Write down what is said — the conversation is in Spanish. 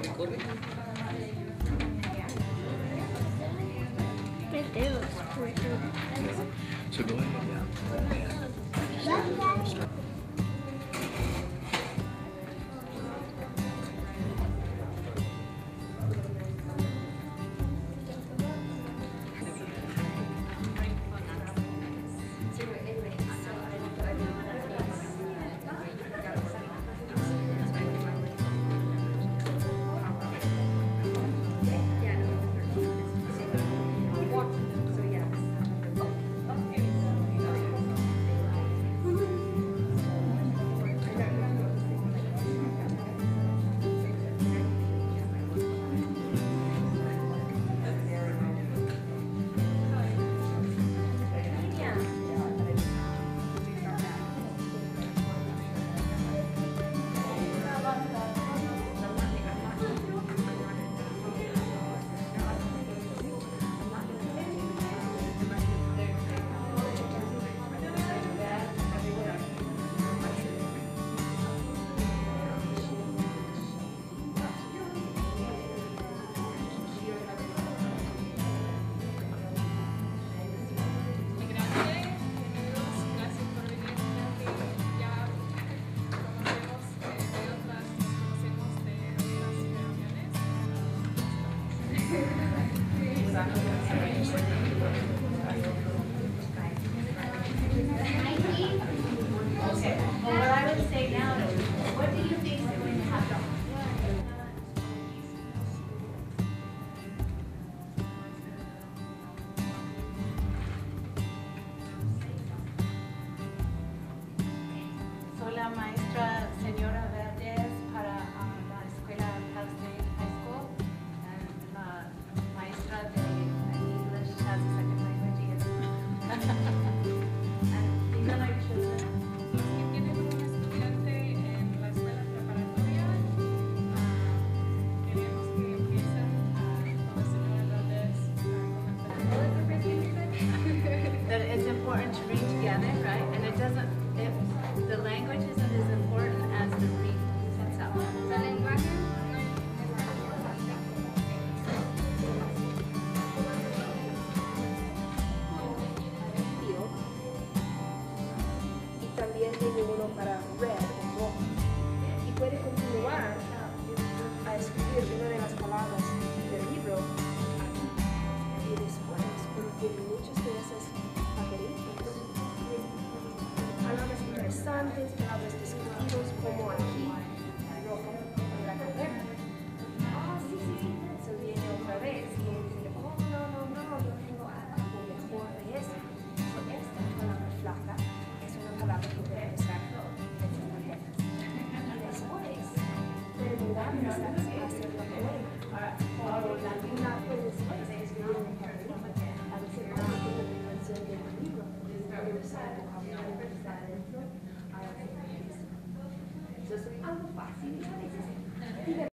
corre. Meteos. So go ahead. Okay, well, what I would say now is, what do you think is going to happen? Soy la maestra señora Verdes para la escuela Cal State High School, and la maestra de English as a second language. And these are my children. Que tienen un estudiante en la escuela preparatoria, queremos que empiecen con la señora Valdez That it's important to read together, right? And it doesn't, if the language isn't as important as the read itself. La lenguaje. Y también tiene uno para red o rojo. Y puede continuar a escribir una de las palabras del libro aquí y después, porque muchas de esas papelitos, palabras interesantes, palabras descriptivas, como aquí, rojo, en la caverna. Ah, sí, sí, sí. Se viene otra vez y dice, oh, no, yo tengo algo mejor de eso. Esta palabra flaca es una palabra que puede usar en sus tarjetas. Después, terminando de hacer la poema, o la luna puede después escribir un papelito, a veces una pequeña dimensión del libro, puede usar el vocabulario que está adentro, a veces. Eso es algo fácil, a veces